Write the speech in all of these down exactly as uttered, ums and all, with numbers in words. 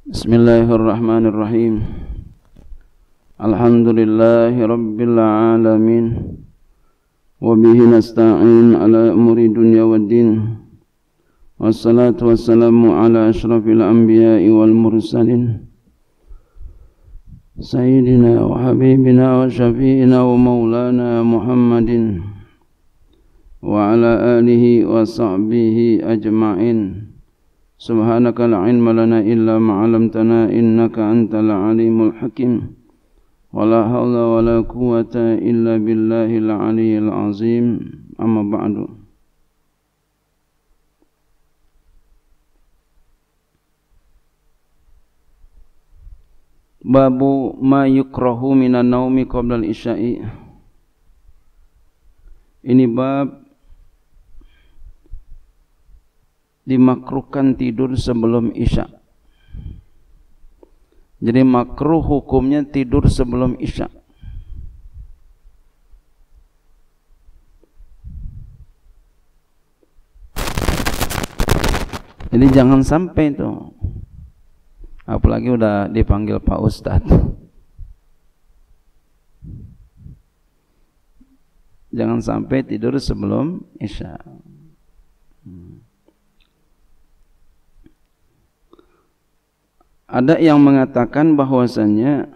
Bismillahirrahmanirrahim. Alhamdulillahi rabbil alamin. Wa bihi nasta'in ala umuri dunya waddin. Wassalatu wassalamu ala ashrafil anbiya'i wal mursalin. Sayyidina wa habibina wa syafi'ina wa maulana Muhammadin wa ala alihi wa sahbihi ajma'in. Subhanaka la ilma lana illa ma 'allamtana innaka antal alimul hakim. Wala haula wala quwwata illa billahil aliyyil azim. Amma ba'du. Babu ma yukrahu minan naumi qabla al-isya'i. Ini bab dimakruhkan tidur sebelum isya. Jadi makruh hukumnya tidur sebelum isya. Jadi jangan sampai itu. Apalagi udah dipanggil Pak Ustadz. Jangan sampai tidur sebelum isya. Hmm. Ada yang mengatakan bahwasannya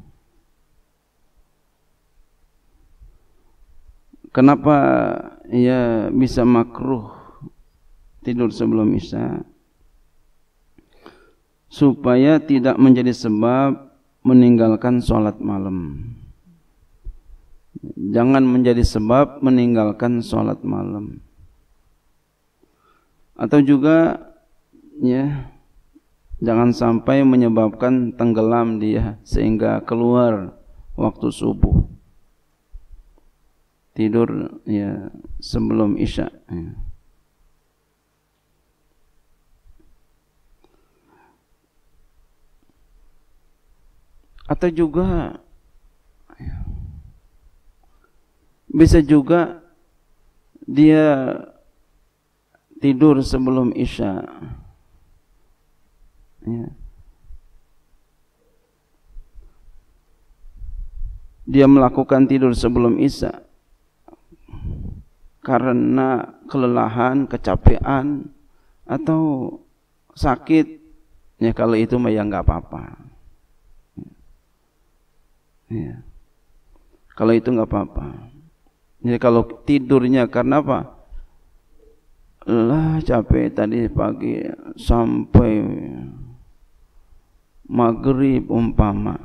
kenapa ia bisa makruh tidur sebelum isya? Supaya tidak menjadi sebab meninggalkan sholat malam. Jangan menjadi sebab meninggalkan sholat malam. Atau juga ya, jangan sampai menyebabkan tenggelam dia sehingga keluar waktu subuh. Tidur ya sebelum isya. Ya. Atau juga bisa juga dia tidur sebelum isya. Ya. Dia melakukan tidur sebelum isya karena kelelahan, kecapean atau sakit. Ya kalau itu mah ya enggak apa-apa. Ya. Kalau itu enggak apa-apa. Jadi kalau tidurnya karena apa? Lah capek tadi pagi sampai maghrib umpama,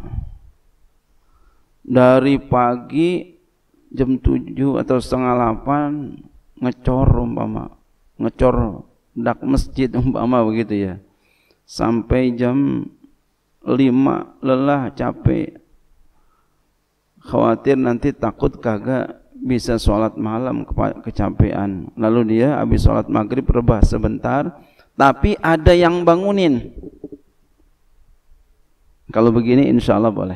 dari pagi jam tujuh atau setengah delapan ngecor umpama, ngecor dak masjid umpama begitu ya, sampai jam lima lelah capek, khawatir nanti takut kagak bisa sholat malam kecapean, lalu dia habis sholat maghrib rebah sebentar, tapi ada yang bangunin. Kalau begini insya Allah boleh.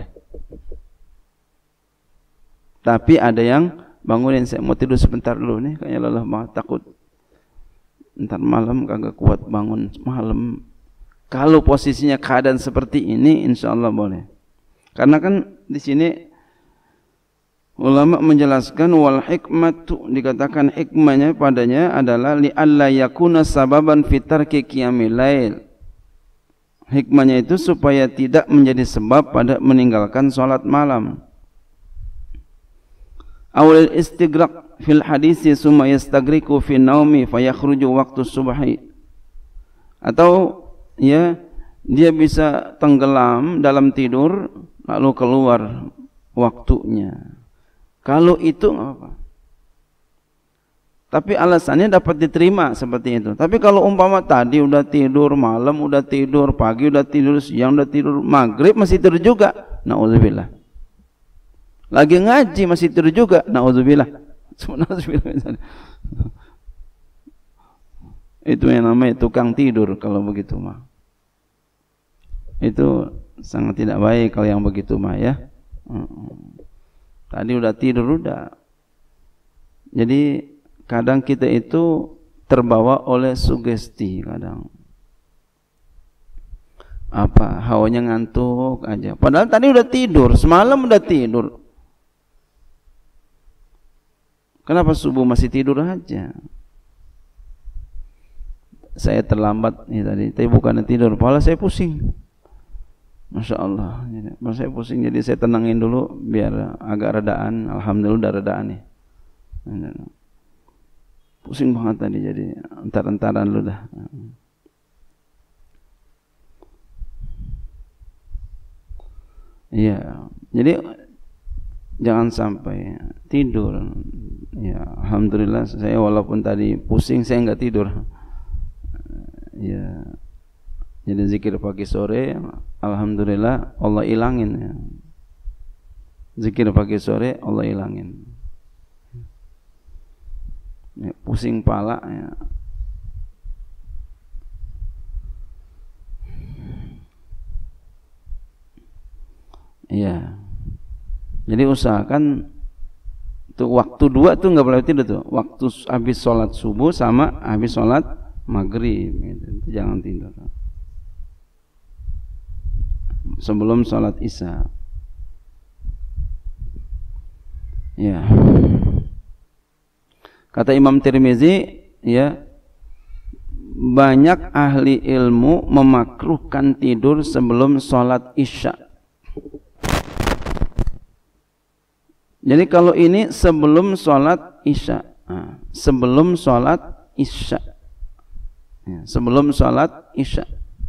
Tapi ada yang bangunin, saya mau tidur sebentar dulu nih, kayaknya lelah banget, takut ntar malam kagak kuat bangun malam. Kalau posisinya keadaan seperti ini insya Allah boleh. Karena kan di sini ulama menjelaskan wal hikmatu, dikatakan hikmahnya padanya adalah li alla yakuna sababan fitarki qiyamil lail. Hikmahnya itu supaya tidak menjadi sebab pada meninggalkan sholat malam. Awal istighraq fil hadisi summa yastagriqu fi naumi fayakhruju waktu subhi. Atau ya dia bisa tenggelam dalam tidur lalu keluar waktunya. Kalau itu enggak apa-apa. Tapi alasannya dapat diterima seperti itu. Tapi kalau umpama tadi udah tidur malam, udah tidur pagi, udah tidur siang, udah tidur maghrib masih tidur juga, naudzubillah. Lagi ngaji masih tidur juga, naudzubillah. Itu yang namanya tukang tidur kalau begitu mah. Itu sangat tidak baik kalau yang begitu mah ya. Tadi udah tidur udah. Jadi kadang kita itu terbawa oleh sugesti kadang. apa hawanya ngantuk aja. Padahal tadi udah tidur, semalam udah tidur. Kenapa subuh masih tidur aja? Saya terlambat nih tadi, tapi bukannya tidur, kepala saya pusing. Masya Allah, kepala saya pusing. Jadi saya tenangin dulu biar agak redaan. Alhamdulillah udah redaan nih. Pusing banget tadi, jadi entar-entaran lu dah. Iya, jadi jangan sampai tidur. Ya, alhamdulillah saya walaupun tadi pusing saya enggak tidur. Ya, jadi zikir pagi sore, alhamdulillah Allah ilangin. Ya. Zikir pagi sore Allah ilangin. Ya, pusing pala. Ya. Iya. Jadi usahakan tuh waktu dua tuh nggak boleh tidur tuh. Waktu habis sholat subuh sama habis sholat maghrib, gitu. Jangan tidur. Sebelum sholat isya. Ya. Kata Imam Tirmizi, ya, banyak ahli ilmu memakruhkan tidur sebelum sholat isya. Jadi kalau ini sebelum sholat isya, nah, sebelum sholat isya, ya, sebelum sholat isya,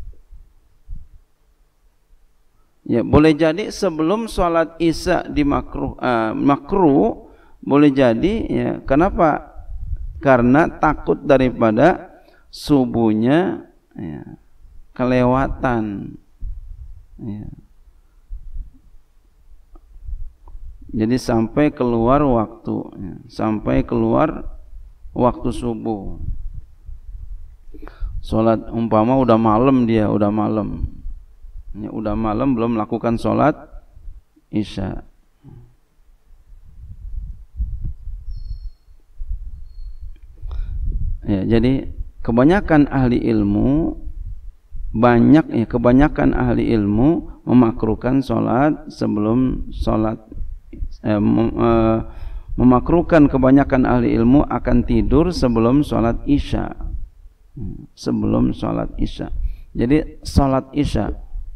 ya boleh jadi sebelum sholat isya di makruh, uh, makruh boleh jadi, ya. Kenapa? Karena takut daripada subuhnya, ya, kelewatan, ya. Jadi sampai keluar waktu, ya, sampai keluar waktu subuh. Sholat umpama udah malam dia, udah malam, ya, udah malam belum melakukan sholat isya. Ya, jadi kebanyakan ahli ilmu banyak ya kebanyakan ahli ilmu memakruhkan sholat sebelum sholat. Eh, mem, eh, memakruhkan kebanyakan ahli ilmu akan tidur sebelum sholat isya, sebelum sholat isya. Jadi sholat isya,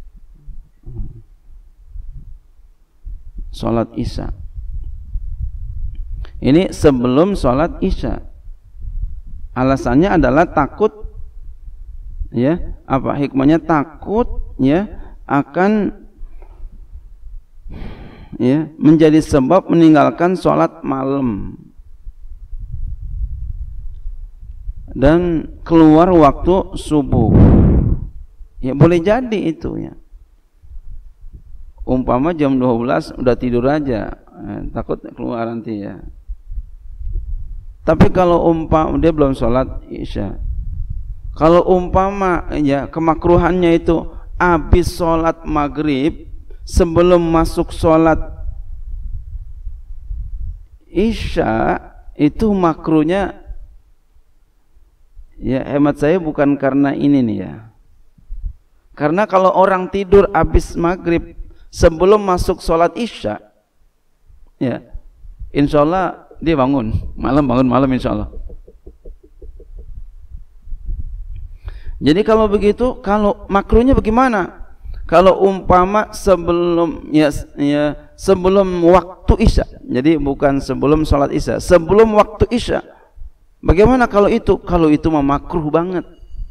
sholat isya ini sebelum sholat isya. Alasannya adalah takut, ya, apa hikmahnya? Takut, ya, akan, ya, menjadi sebab meninggalkan sholat malam dan keluar waktu subuh. Ya boleh jadi itu, ya. Umpama jam dua belas udah tidur aja, eh, takut keluar nanti, ya. Tapi kalau umpama dia belum sholat isya, kalau umpama, ya, kemakruhannya itu habis sholat maghrib sebelum masuk sholat isya, itu makruhnya, ya, hemat saya bukan karena ini nih, ya. Karena kalau orang tidur habis maghrib sebelum masuk sholat isya, ya, insya Allah dia bangun malam, bangun malam insya Allah. Jadi kalau begitu, kalau makruhnya bagaimana? Kalau umpama sebelum, ya, ya sebelum waktu isya, jadi bukan sebelum sholat isya, sebelum waktu isya, bagaimana kalau itu? Kalau itu mah makruh banget,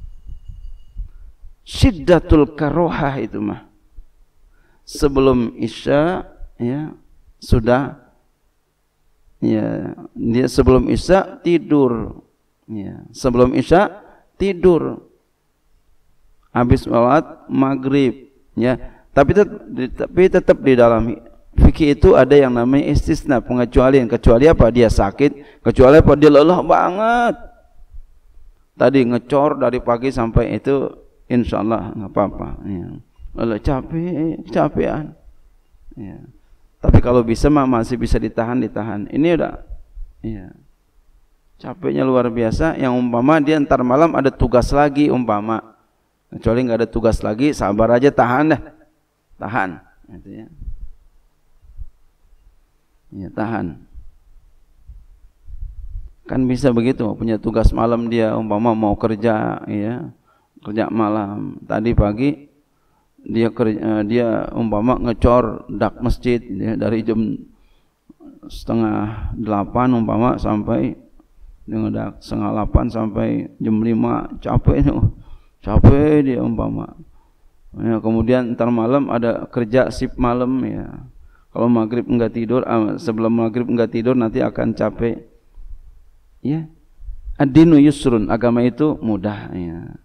syiddatul karohah itu mah. Sebelum isya, ya, sudah, ya, dia sebelum isya tidur, ya, sebelum isya tidur, habis sholat maghrib, ya. Tapi tetap, tapi tetap di dalam fikih itu ada yang namanya istisna, pengecualian. Kecuali apa? Dia sakit, kecuali apa? Dia lelah banget, tadi ngecor dari pagi sampai itu, insya Allah nggak apa-apa, ya. Lelah, capek, capean, ya. Tapi kalau bisa mah masih bisa ditahan, ditahan. Ini udah, ya, capeknya luar biasa. Yang umpama dia ntar malam ada tugas lagi, umpama, Kecuali nggak ada tugas lagi, sabar aja, tahan dah, tahan. Gitu ya. Ya, tahan. Kan bisa begitu, punya tugas malam dia, umpama mau kerja, ya, kerja malam. Tadi pagi dia kerja, dia umpama ngecor dak masjid, ya, dari jam setengah delapan umpama sampai dengan dak setengah delapan sampai jam lima, capek itu. Capek dia umpama. Ya, kemudian ntar malam ada kerja sip malam ya. Kalau maghrib enggak tidur, sebelum maghrib enggak tidur nanti akan capek. Ya, ad-dinu yusrun, agama itu mudah ya.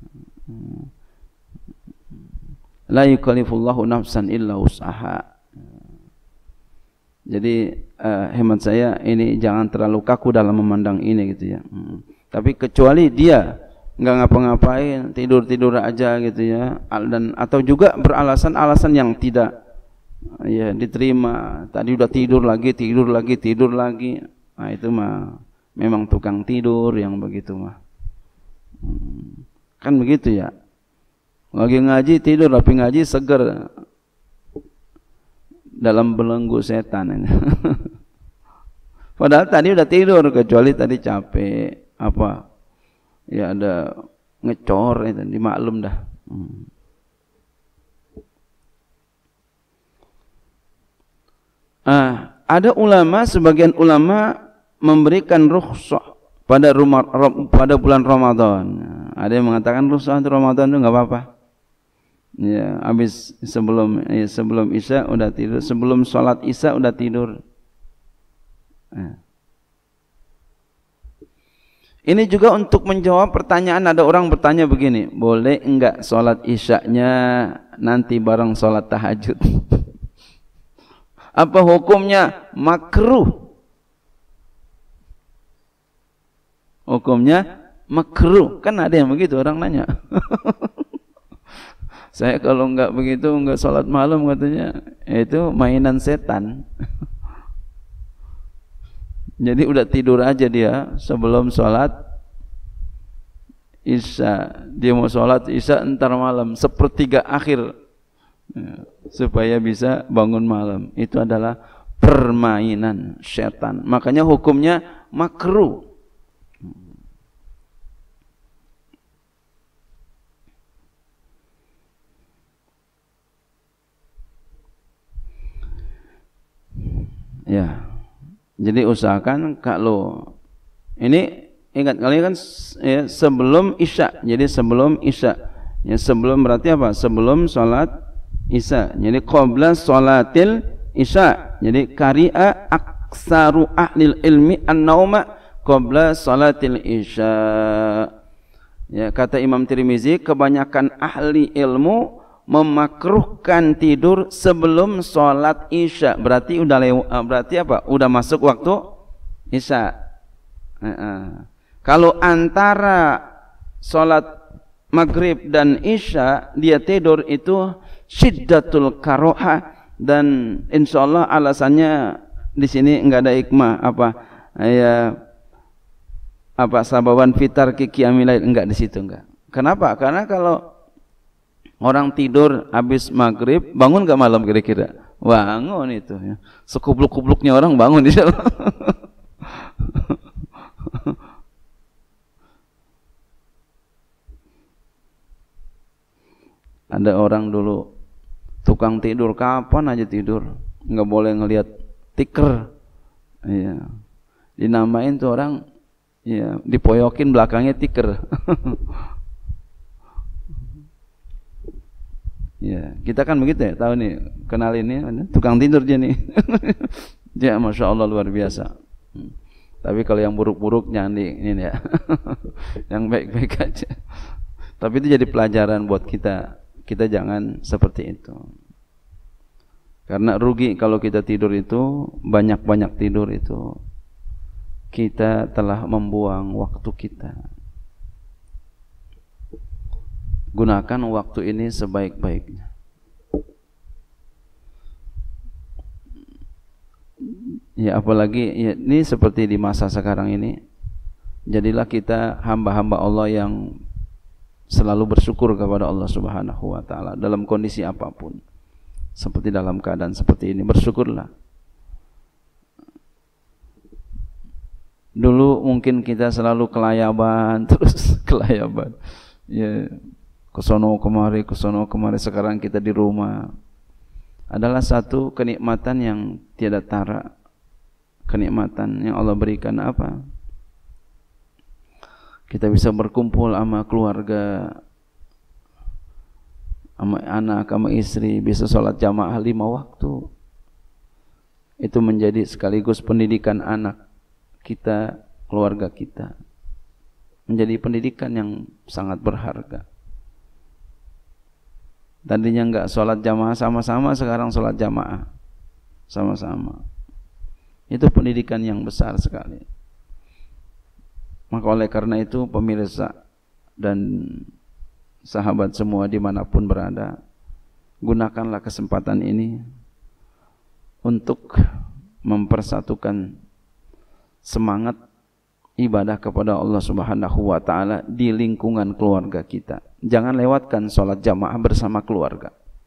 La yukallifullahu nafsan illa wus'aha. Jadi uh, hemat saya ini jangan terlalu kaku dalam memandang ini gitu ya. Hmm. Tapi kecuali dia nggak ngapa-ngapain, tidur-tidur aja gitu ya, dan atau juga beralasan-alasan yang tidak ya diterima. Tadi udah tidur lagi, tidur lagi, tidur lagi. Nah itu mah memang tukang tidur yang begitu mah. Hmm. Kan begitu ya. Lagi ngaji tidur, tapi ngaji seger dalam belenggu setan ini. Padahal tadi udah tidur, kecuali tadi capek apa? Ya ada ngecor itu, dimaklum dah. Hmm. Ah, ada ulama, sebagian ulama memberikan rukhsah pada rumah, pada bulan Ramadan. Ada yang mengatakan rukhsah di Ramadan itu enggak apa-apa. Ya, habis sebelum ya, sebelum Isya udah tidur, sebelum sholat Isya udah tidur. Nah. Ini juga untuk menjawab pertanyaan, ada orang bertanya begini, boleh enggak sholat Isya-nya nanti bareng sholat tahajud? Apa hukumnya? Makruh. Hukumnya makruh. Kan ada yang begitu, orang nanya. Saya kalau enggak begitu, enggak sholat malam katanya, itu mainan setan. Jadi udah tidur aja dia sebelum sholat Isya. Dia mau sholat Isya entar malam, sepertiga akhir, ya, supaya bisa bangun malam. Itu adalah permainan setan. Makanya hukumnya makruh. Ya. Jadi usahakan kalau ini ingat kalian kan ya, sebelum Isya. Jadi sebelum Isya. Ya, sebelum berarti apa? Sebelum sholat Isya. Jadi qabla sholatil Isya. Jadi qari'a aksaru ahlil ilmi an-nauma qabla sholatil Isya. Ya, kata Imam Tirmizi, kebanyakan ahli ilmu memakruhkan tidur sebelum sholat Isya. Berarti udah lew, berarti apa? Udah masuk waktu Isya. Uh -uh. Kalau antara sholat maghrib dan Isya dia tidur, itu syiddatul karoha, dan insya Allah alasannya di sini enggak ada hikmah apa ya apa sababan fitar kiki amilail, enggak di situ, enggak. Kenapa? Karena kalau orang tidur habis maghrib, bangun gak malam kira-kira? Bangun itu ya. Sekubluk-kubluknya orang bangun di dalam. Ada orang dulu tukang tidur, kapan aja tidur, nggak boleh ngelihat tiker. Iya. Dinamain tuh orang, ya, dipoyokin belakangnya tiker. Ya, kita kan begitu ya, tahu nih, kenal ini tukang tidur dia nih. Dia masya Allah luar biasa. Hmm. Tapi kalau yang buruk-buruk jangan di ini ya. Yang baik-baik aja. Tapi itu jadi pelajaran buat kita. Kita jangan seperti itu. Karena rugi kalau kita tidur itu, banyak-banyak tidur itu, kita telah membuang waktu kita. Gunakan waktu ini sebaik-baiknya. Ya apalagi ya, ini seperti di masa sekarang ini, jadilah kita hamba-hamba Allah yang selalu bersyukur kepada Allah Subhanahu wa taala dalam kondisi apapun. Seperti dalam keadaan seperti ini, bersyukurlah. Dulu mungkin kita selalu kelayaban, terus kelayaban. Ya, kesono kemari, kesono kemari. Sekarang kita di rumah. Adalah satu kenikmatan yang tiada tara. Kenikmatan yang Allah berikan apa? Kita bisa berkumpul sama keluarga, sama anak, sama istri, bisa sholat jamaah lima waktu. Itu menjadi sekaligus pendidikan anak kita, keluarga kita, menjadi pendidikan yang sangat berharga. Tadinya enggak sholat jamaah sama-sama, sekarang sholat jamaah sama-sama. Itu pendidikan yang besar sekali. Maka oleh karena itu pemirsa dan sahabat semua dimanapun berada, gunakanlah kesempatan ini untuk mempersatukan semangat ibadah kepada Allah Subhanahu wa taala di lingkungan keluarga kita. Jangan lewatkan sholat jamaah bersama keluarga.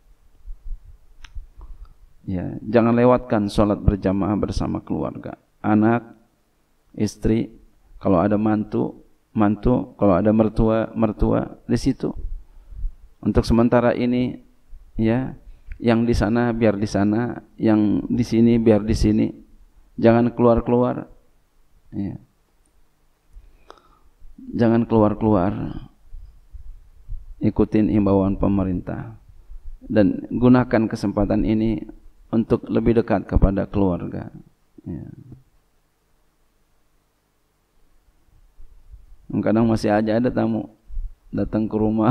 Ya, jangan lewatkan sholat berjamaah bersama keluarga. Anak, istri, kalau ada mantu, mantu, kalau ada mertua, mertua di situ. Untuk sementara ini, ya, yang di sana biar di sana, yang di sini biar di sini. Jangan keluar-keluar. Ya. Jangan keluar-keluar, ikutin imbauan pemerintah dan gunakan kesempatan ini untuk lebih dekat kepada keluarga. Ya. Kadang masih aja ada tamu datang ke rumah.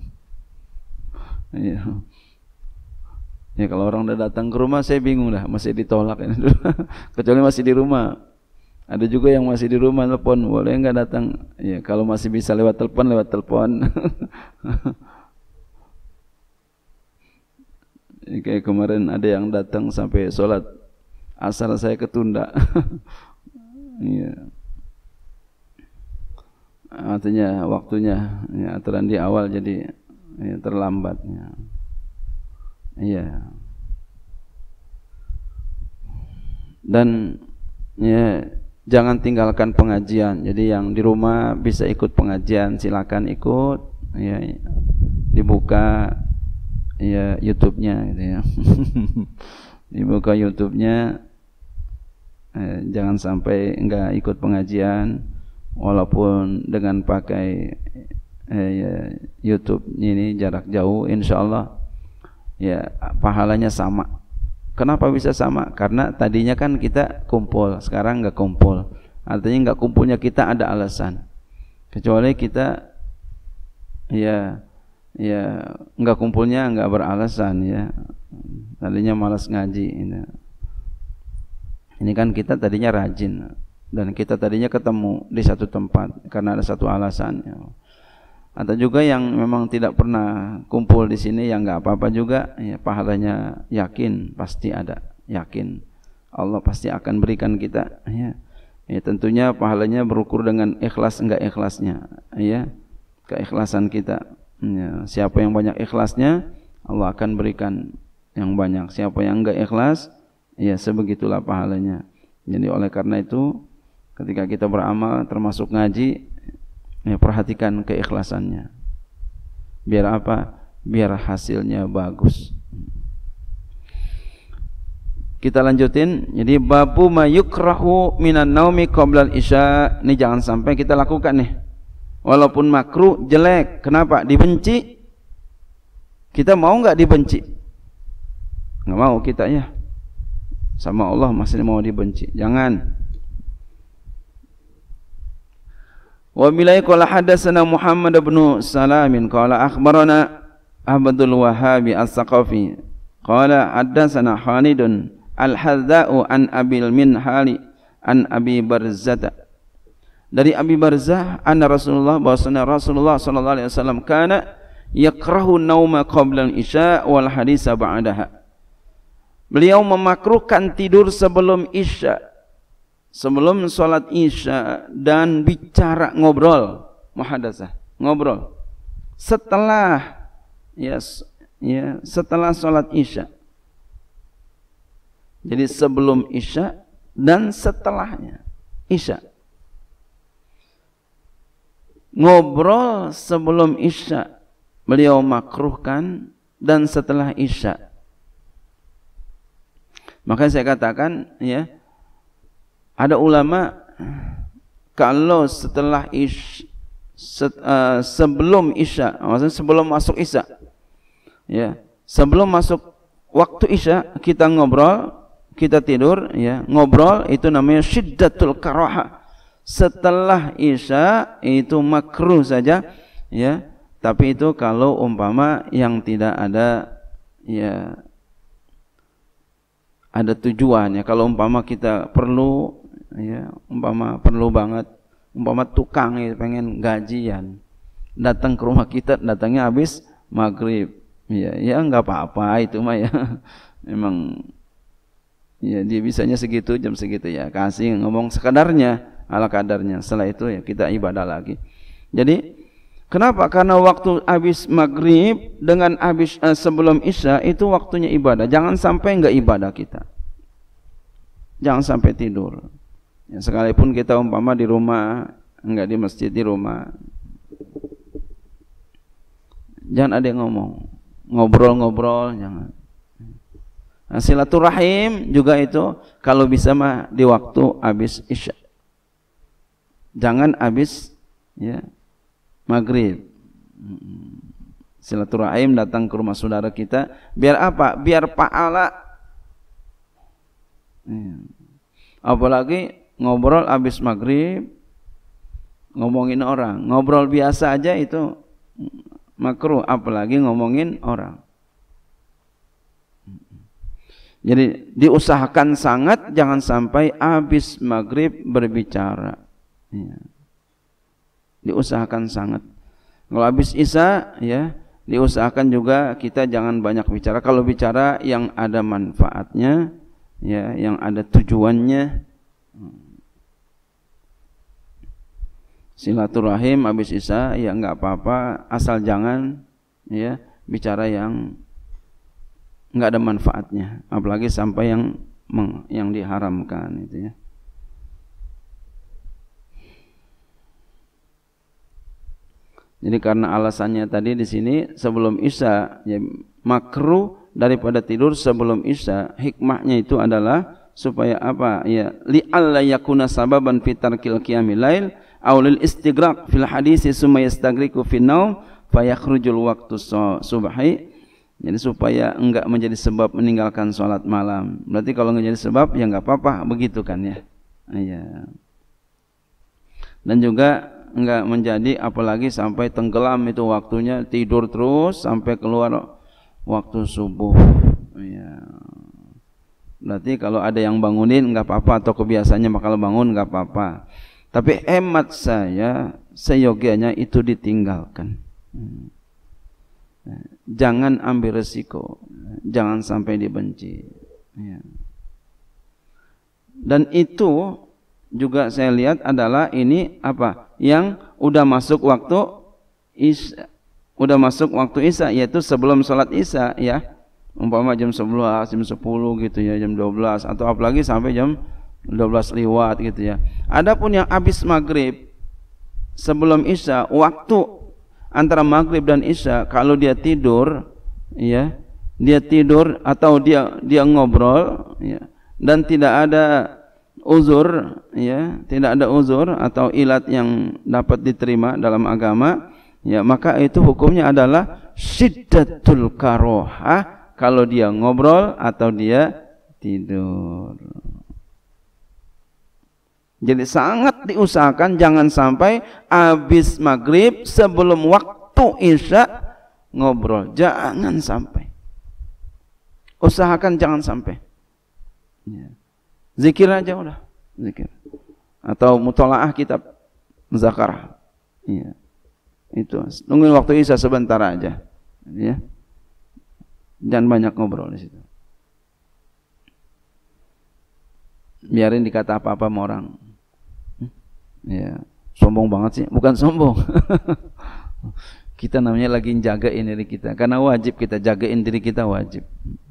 Ya. Ya, kalau orang udah datang ke rumah saya bingung dah, masih ditolak ini. Kecuali masih di rumah. Ada juga yang masih di rumah telepon, boleh enggak datang? Ya, kalau masih bisa lewat telepon, lewat telepon. Kayak kemarin ada yang datang sampai sholat asar saya ketunda. Ya. Artinya waktunya, ya, aturan di awal jadi ya, terlambatnya. Iya. Dan ya, jangan tinggalkan pengajian. Jadi yang di rumah bisa ikut pengajian, silakan ikut. Ya, dibuka ya YouTube-nya gitu ya. Dibuka YouTube-nya. Eh, jangan sampai enggak ikut pengajian walaupun dengan pakai eh, ya, YouTube ini jarak jauh, insyaallah ya pahalanya sama. Kenapa bisa sama? Karena tadinya kan kita kumpul, sekarang enggak kumpul. Artinya enggak kumpulnya kita ada alasan. Kecuali kita ya ya enggak kumpulnya enggak beralasan ya. Tadinya malas ngaji ini. Ini kan kita tadinya rajin dan kita tadinya ketemu di satu tempat karena ada satu alasan ya. Atau juga yang memang tidak pernah kumpul di sini, yang enggak apa-apa juga, ya, pahalanya yakin pasti ada, yakin Allah pasti akan berikan kita, ya. Ya, tentunya pahalanya berukur dengan ikhlas enggak ikhlasnya, ya, keikhlasan kita. Ya, siapa yang banyak ikhlasnya, Allah akan berikan yang banyak. Siapa yang enggak ikhlas, ya sebegitulah pahalanya. Jadi oleh karena itu, ketika kita beramal, termasuk ngaji, ya, perhatikan keikhlasannya. Biar apa? Biar hasilnya bagus. Kita lanjutin. Jadi babu ma yukrahu minan naumi qoblal isya. Ini jangan sampai kita lakukan nih. Walaupun makruh, jelek. Kenapa? Dibenci. Kita mau enggak dibenci? Enggak mau kita ya. Sama Allah masih mau dibenci. Jangan. Wa bilai qala hadatsana Muhammad bin Salamin qala akhbarana Ahmadul Wahhabi As-Saqafi qala hadatsana Khalidun Al-Hadza'u an Abil Minhali an Abi Barzah. Dari Abi Barzah anna Rasulullah bahwasanya Rasulullah sallallahu alaihi wasallam kana yakrahu nauma qabla al-isya wal haditsa ba'daha. Beliau memakruhkan tidur sebelum isya, sebelum sholat isya, dan bicara ngobrol, muhadatsah, ngobrol setelah ya, ya setelah sholat isya. Jadi sebelum isya dan setelahnya isya. Ngobrol sebelum isya beliau makruhkan, dan setelah isya. Maka saya katakan ya, ada ulama kalau setelah isya, set, uh, sebelum isya, maksudnya sebelum masuk isya, ya, sebelum masuk waktu isya kita ngobrol, kita tidur, ya, ngobrol itu namanya syiddatul karaha. Setelah isya itu makruh saja, ya. Tapi itu kalau umpama yang tidak ada ya ada tujuan, ya. Kalau umpama kita perlu, ya, umpama perlu banget, umpama tukang ya, pengen gajian, datang ke rumah kita, datangnya habis maghrib, ya, ya nggak apa-apa itu mah ya, memang ya dia bisanya segitu, jam segitu ya, kasih ngomong sekadarnya, ala kadarnya. Setelah itu ya kita ibadah lagi. Jadi kenapa? Karena waktu habis maghrib dengan habis eh, sebelum isya itu waktunya ibadah. Jangan sampai enggak ibadah kita. Jangan sampai tidur. Ya, sekalipun kita umpama di rumah, enggak di masjid, di rumah. Jangan ada yang ngomong, ngobrol-ngobrol, jangan. Nah, silaturahim juga itu kalau bisa mah di waktu habis isya. Jangan habis ya maghrib. Silaturahim datang ke rumah saudara kita, biar apa? Biar pahala. Apalagi ngobrol habis maghrib, ngomongin orang, ngobrol biasa aja itu makruh, apalagi ngomongin orang. Jadi diusahakan sangat jangan sampai habis maghrib berbicara. Ya. Diusahakan sangat. Kalau habis isya ya diusahakan juga kita jangan banyak bicara. Kalau bicara yang ada manfaatnya, ya, yang ada tujuannya. Silaturahim habis isya ya enggak apa-apa, asal jangan ya bicara yang enggak ada manfaatnya, apalagi sampai yang meng, yang diharamkan itu ya. Jadi karena alasannya tadi di sini sebelum isya ya, makruh daripada tidur sebelum isya, hikmahnya itu adalah supaya apa ya, li'alla yakuna sababan fi tarkil qiyamil lail aw lil istighraq fil hadis summa yastagriqu fin naum fayakhrujul waqtu subhi. Jadi supaya enggak menjadi sebab meninggalkan sholat malam. Berarti kalau enggak jadi sebab ya enggak apa-apa, begitu kan ya. Iya. Dan juga enggak menjadi apalagi sampai tenggelam itu waktunya, tidur terus sampai keluar waktu subuh. Ya. Berarti kalau ada yang bangunin enggak apa-apa, atau kebiasaannya bakal bangun enggak apa-apa. Tapi hemat saya, seyogianya itu ditinggalkan. Jangan ambil resiko, jangan sampai dibenci. Ya. Dan itu juga saya lihat adalah ini apa? Yang udah masuk waktu isya, udah masuk waktu isya, yaitu sebelum sholat isya ya, umpama jam sebelas, jam sepuluh gitu ya, jam dua belas, atau apalagi sampai jam dua belas lewat gitu ya. Adapun yang habis maghrib sebelum isya, waktu antara maghrib dan isya, kalau dia tidur ya, dia tidur atau dia dia ngobrol ya, dan tidak ada uzur ya, tidak ada uzur atau ilat yang dapat diterima dalam agama ya, maka itu hukumnya adalah syiddatul karohah kalau dia ngobrol atau dia tidur. Jadi sangat diusahakan jangan sampai habis maghrib sebelum waktu isya ngobrol, jangan sampai. Usahakan jangan sampai ya. Zikir aja udah, zikir. Atau mutolaah kitab muzakarah. Iya. Itu. Tungguin waktu isya sebentar aja. Ya. Jangan banyak ngobrol di situ. Biarin dikata apa-apa sama orang. Ya, sombong banget sih, bukan sombong. Kita namanya lagi jagain diri kita, karena wajib kita jagain diri kita, wajib.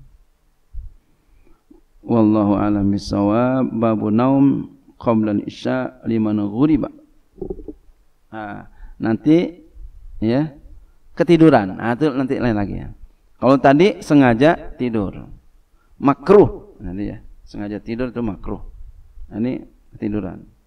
Wallahu a'lam bissawab. Babu naum qabla isya liman ghuriba. Nah, nanti ya ketiduran. Nah, itu nanti lain lagi ya. Kalau tadi sengaja tidur, makruh. Nanti ya, sengaja tidur itu makruh. Nah, ini ketiduran.